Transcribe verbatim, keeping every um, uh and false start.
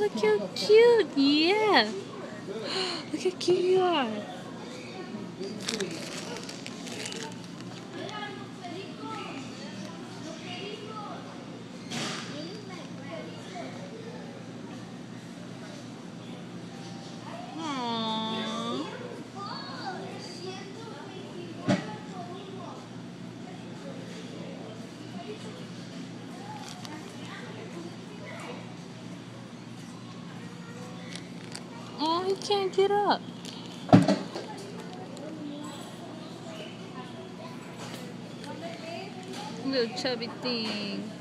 Look how cute. Yeah. Look how cute you are. Aww. Oh, he can't get up. Little chubby thing.